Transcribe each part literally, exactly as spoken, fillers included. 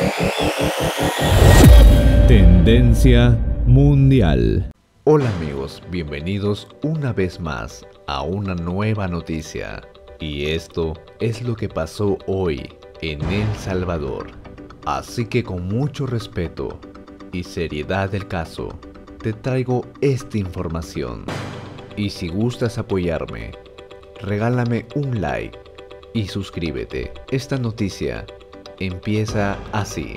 Tendencia mundial. Hola amigos, bienvenidos una vez más a una nueva noticia. Y esto es lo que pasó hoy en El Salvador. Así que con mucho respeto y seriedad del caso, te traigo esta información. Y si gustas apoyarme, regálame un like y suscríbete. Esta noticia empieza así.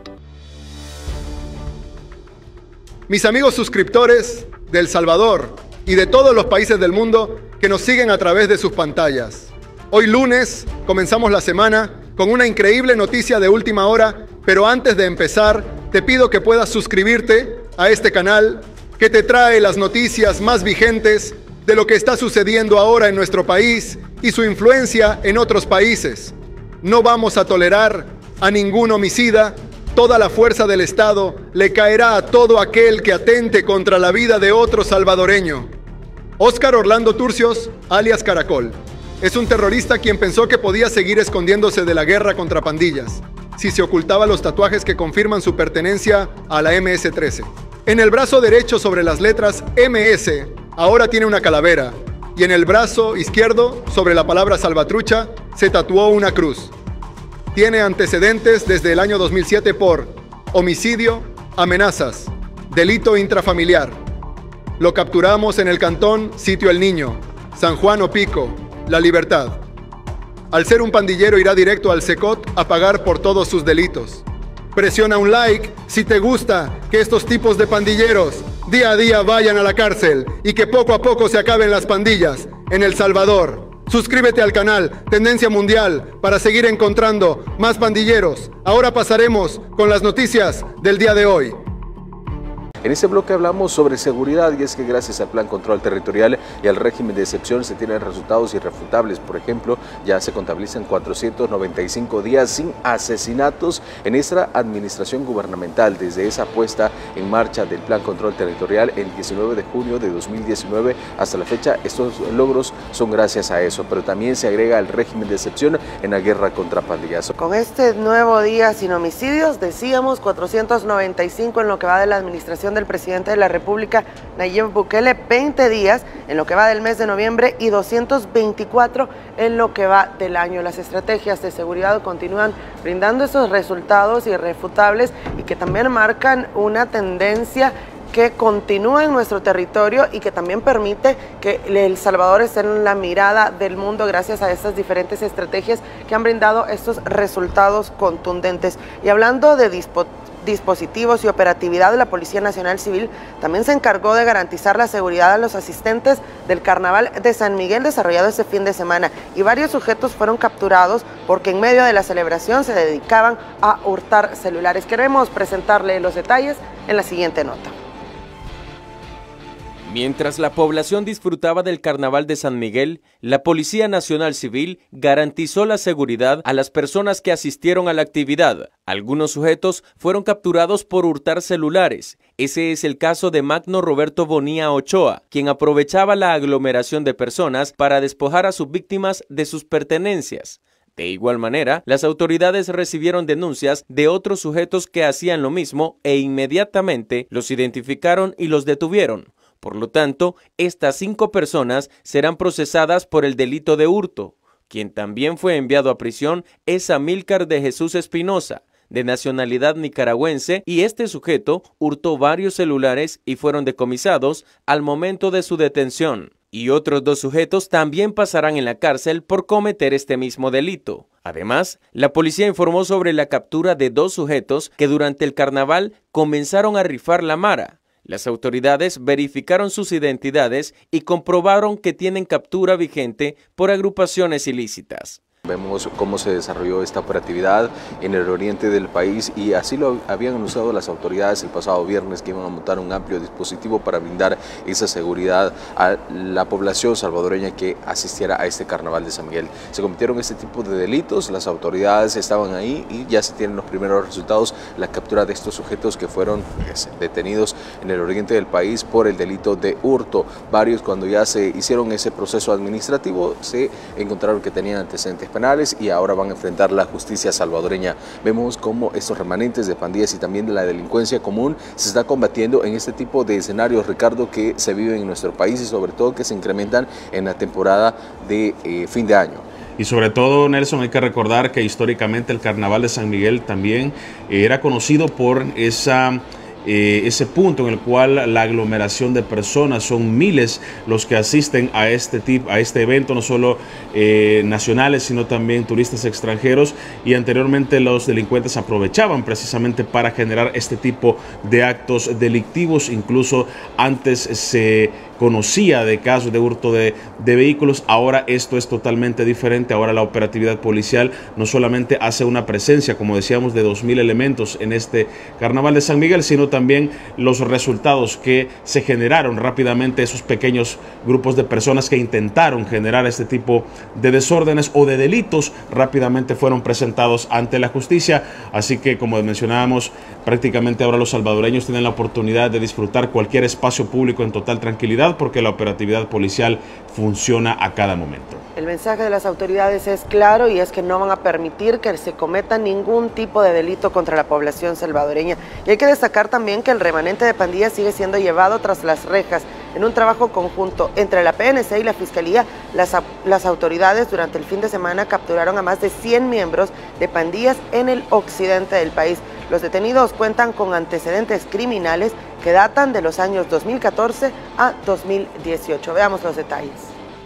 Mis amigos suscriptores de El Salvador y de todos los países del mundo que nos siguen a través de sus pantallas. Hoy lunes comenzamos la semana con una increíble noticia de última hora, pero antes de empezar te pido que puedas suscribirte a este canal que te trae las noticias más vigentes de lo que está sucediendo ahora en nuestro país y su influencia en otros países. No vamos a tolerar a ningún homicida. Toda la fuerza del Estado le caerá a todo aquel que atente contra la vida de otro salvadoreño. Óscar Orlando Turcios, alias Caracol, es un terrorista quien pensó que podía seguir escondiéndose de la guerra contra pandillas si se ocultaba los tatuajes que confirman su pertenencia a la eme ese trece. En el brazo derecho sobre las letras eme ese ahora tiene una calavera y en el brazo izquierdo sobre la palabra salvatrucha se tatuó una cruz. Tiene antecedentes desde el año dos mil siete por homicidio, amenazas, delito intrafamiliar. Lo capturamos en el cantón Sitio El Niño, San Juan Opico, La Libertad. Al ser un pandillero irá directo al SECOT a pagar por todos sus delitos. Presiona un like si te gusta que estos tipos de pandilleros día a día vayan a la cárcel y que poco a poco se acaben las pandillas en El Salvador. Suscríbete al canal Tendencia Mundial para seguir encontrando más pandilleros. Ahora pasaremos con las noticias del día de hoy. En este bloque hablamos sobre seguridad y es que gracias al Plan Control Territorial y al régimen de excepción se tienen resultados irrefutables. Por ejemplo, ya se contabilizan cuatrocientos noventa y cinco días sin asesinatos en esta administración gubernamental. Desde esa puesta en marcha del Plan Control Territorial el diecinueve de junio de dos mil diecinueve hasta la fecha, estos logros son gracias a eso, pero también se agrega el régimen de excepción en la guerra contra pandillas. Con este nuevo día sin homicidios, decíamos cuatrocientos noventa y cinco en lo que va de la administración del presidente de la República, Nayib Bukele, veinte días en lo que va del mes de noviembre y doscientos veinticuatro en lo que va del año. Las estrategias de seguridad continúan brindando esos resultados irrefutables y que también marcan una tendencia que continúa en nuestro territorio y que también permite que El Salvador esté en la mirada del mundo gracias a estas diferentes estrategias que han brindado estos resultados contundentes. Y hablando de dispositivos, dispositivos y operatividad, de la Policía Nacional Civil también se encargó de garantizar la seguridad a los asistentes del Carnaval de San Miguel desarrollado este fin de semana, y varios sujetos fueron capturados porque en medio de la celebración se dedicaban a hurtar celulares. Queremos presentarle los detalles en la siguiente nota. Mientras la población disfrutaba del Carnaval de San Miguel, la Policía Nacional Civil garantizó la seguridad a las personas que asistieron a la actividad. Algunos sujetos fueron capturados por hurtar celulares. Ese es el caso de Magno Roberto Bonilla Ochoa, quien aprovechaba la aglomeración de personas para despojar a sus víctimas de sus pertenencias. De igual manera, las autoridades recibieron denuncias de otros sujetos que hacían lo mismo e inmediatamente los identificaron y los detuvieron. Por lo tanto, estas cinco personas serán procesadas por el delito de hurto. Quien también fue enviado a prisión es Amílcar de Jesús Espinosa, de nacionalidad nicaragüense, y este sujeto hurtó varios celulares y fueron decomisados al momento de su detención. Y otros dos sujetos también pasarán en la cárcel por cometer este mismo delito. Además, la policía informó sobre la captura de dos sujetos que durante el carnaval comenzaron a rifar la mara. Las autoridades verificaron sus identidades y comprobaron que tienen captura vigente por agrupaciones ilícitas. Vemos cómo se desarrolló esta operatividad en el oriente del país y así lo habían anunciado las autoridades el pasado viernes, que iban a montar un amplio dispositivo para brindar esa seguridad a la población salvadoreña que asistiera a este Carnaval de San Miguel. Se cometieron este tipo de delitos, las autoridades estaban ahí y ya se tienen los primeros resultados, la captura de estos sujetos que fueron pues, detenidos en el oriente del país por el delito de hurto. Varios, cuando ya se hicieron ese proceso administrativo, se encontraron que tenían antecedentes penales y ahora van a enfrentar la justicia salvadoreña. Vemos cómo estos remanentes de pandillas y también de la delincuencia común se está combatiendo en este tipo de escenarios, Ricardo, que se viven en nuestro país y sobre todo que se incrementan en la temporada de eh, fin de año. Y sobre todo, Nelson, hay que recordar que históricamente el Carnaval de San Miguel también era conocido por esa... Eh, ese punto en el cual la aglomeración de personas, son miles los que asisten a este tipo, a este evento, no solo eh, nacionales sino también turistas extranjeros, y anteriormente los delincuentes aprovechaban precisamente para generar este tipo de actos delictivos. Incluso antes se conocía de casos de hurto de, de vehículos. Ahora esto es totalmente diferente. Ahora la operatividad policial no solamente hace una presencia, como decíamos, de dos mil elementos en este Carnaval de San Miguel, sino también los resultados que se generaron rápidamente, esos pequeños grupos de personas que intentaron generar este tipo de desórdenes o de delitos, rápidamente fueron presentados ante la justicia. Así que, como mencionábamos, prácticamente ahora los salvadoreños tienen la oportunidad de disfrutar cualquier espacio público en total tranquilidad, porque la operatividad policial funciona a cada momento. El mensaje de las autoridades es claro, y es que no van a permitir que se cometa ningún tipo de delito contra la población salvadoreña. Y hay que destacar también que el remanente de pandillas sigue siendo llevado tras las rejas. En un trabajo conjunto entre la P N C y la Fiscalía, las, las autoridades durante el fin de semana capturaron a más de cien miembros de pandillas en el occidente del país. Los detenidos cuentan con antecedentes criminales que datan de los años dos mil catorce a dos mil dieciocho. Veamos los detalles.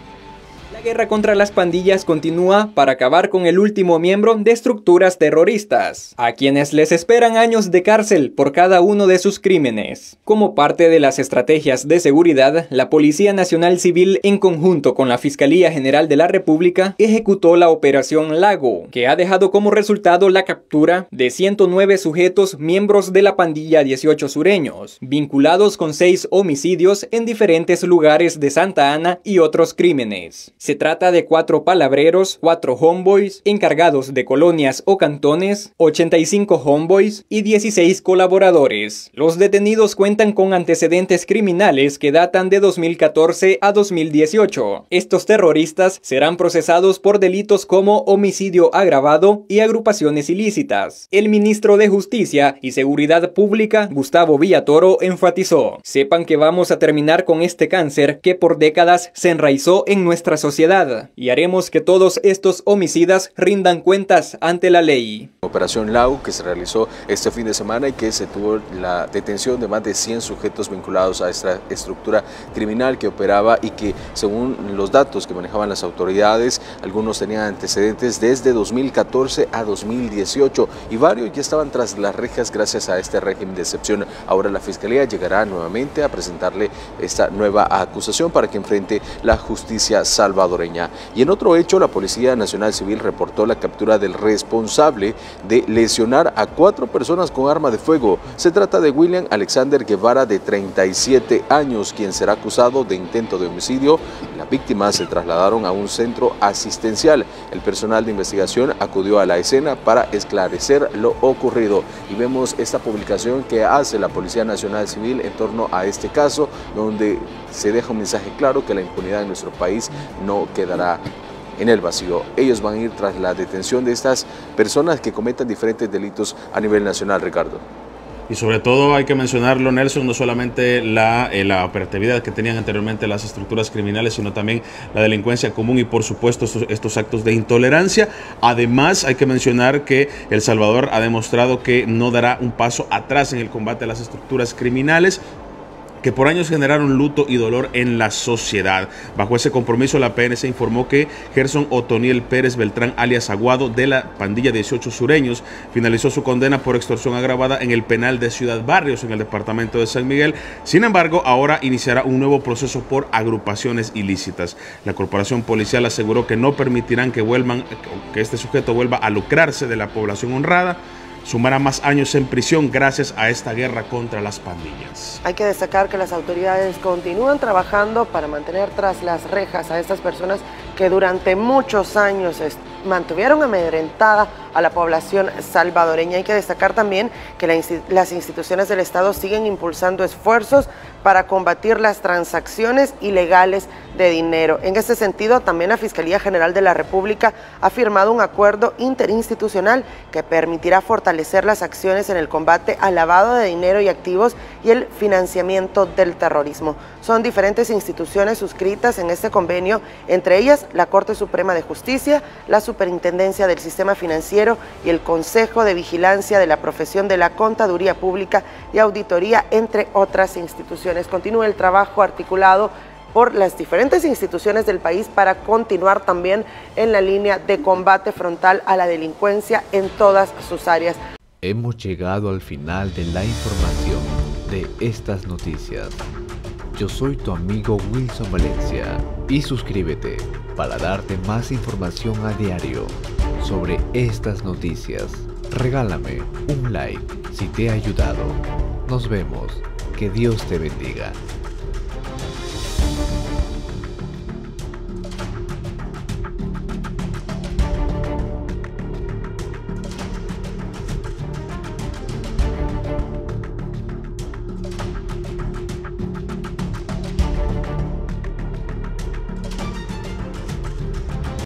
La guerra contra las pandillas continúa para acabar con el último miembro de estructuras terroristas, a quienes les esperan años de cárcel por cada uno de sus crímenes. Como parte de las estrategias de seguridad, la Policía Nacional Civil, en conjunto con la Fiscalía General de la República, ejecutó la Operación Lago, que ha dejado como resultado la captura de ciento nueve sujetos miembros de la pandilla dieciocho sureños, vinculados con seis homicidios en diferentes lugares de Santa Ana y otros crímenes. Se trata de cuatro palabreros, cuatro homeboys, encargados de colonias o cantones, ochenta y cinco homeboys y dieciséis colaboradores. Los detenidos cuentan con antecedentes criminales que datan de dos mil catorce a dos mil dieciocho. Estos terroristas serán procesados por delitos como homicidio agravado y agrupaciones ilícitas. El ministro de Justicia y Seguridad Pública, Gustavo Villatoro, enfatizó: sepan que vamos a terminar con este cáncer que por décadas se enraizó en nuestra sociedad, y haremos que todos estos homicidas rindan cuentas ante la ley. Operación Lau, que se realizó este fin de semana y que se tuvo la detención de más de cien sujetos vinculados a esta estructura criminal que operaba y que, según los datos que manejaban las autoridades, algunos tenían antecedentes desde dos mil catorce a dos mil dieciocho y varios ya estaban tras las rejas gracias a este régimen de excepción. Ahora la Fiscalía llegará nuevamente a presentarle esta nueva acusación para que enfrente la justicia salvadoreña. Y en otro hecho, la Policía Nacional Civil reportó la captura del responsable de lesionar a cuatro personas con arma de fuego. Se trata de William Alexander Guevara, de treinta y siete años, quien será acusado de intento de homicidio. Las víctimas se trasladaron a un centro asistencial. El personal de investigación acudió a la escena para esclarecer lo ocurrido. Y vemos esta publicación que hace la Policía Nacional Civil en torno a este caso, donde se deja un mensaje claro que la impunidad en nuestro país no quedará en el vacío. Ellos van a ir tras la detención de estas personas que cometan diferentes delitos a nivel nacional, Ricardo. Y sobre todo hay que mencionarlo, Nelson, no solamente la, eh, la operatividad que tenían anteriormente las estructuras criminales, sino también la delincuencia común y por supuesto estos, estos actos de intolerancia. Además hay que mencionar que El Salvador ha demostrado que no dará un paso atrás en el combate a las estructuras criminales, que por años generaron luto y dolor en la sociedad. Bajo ese compromiso, la P N C informó que Gerson Otoniel Pérez Beltrán, alias Aguado, de la pandilla dieciocho sureños, finalizó su condena por extorsión agravada en el penal de Ciudad Barrios, en el departamento de San Miguel. Sin embargo, ahora iniciará un nuevo proceso por agrupaciones ilícitas. La corporación policial aseguró que no permitirán que vuelvan, que este sujeto vuelva a lucrarse de la población honrada. Sumará más años en prisión gracias a esta guerra contra las pandillas. Hay que destacar que las autoridades continúan trabajando para mantener tras las rejas a estas personas que durante muchos años mantuvieron amedrentada a la población salvadoreña. Hay que destacar también que la, las instituciones del Estado siguen impulsando esfuerzos para combatir las transacciones ilegales de dinero. En este sentido, también la Fiscalía General de la República ha firmado un acuerdo interinstitucional que permitirá fortalecer las acciones en el combate al lavado de dinero y activos y el financiamiento del terrorismo. Son diferentes instituciones suscritas en este convenio, entre ellas la Corte Suprema de Justicia, la Superintendencia del Sistema Financiero y el Consejo de Vigilancia de la Profesión de la Contaduría Pública y Auditoría, entre otras instituciones. Continúa el trabajo articulado por las diferentes instituciones del país para continuar también en la línea de combate frontal a la delincuencia en todas sus áreas. Hemos llegado al final de la información de estas noticias. Yo soy tu amigo Wilson Valencia y suscríbete para darte más información a diario sobre estas noticias. Regálame un like si te ha ayudado. Nos vemos. Que Dios te bendiga.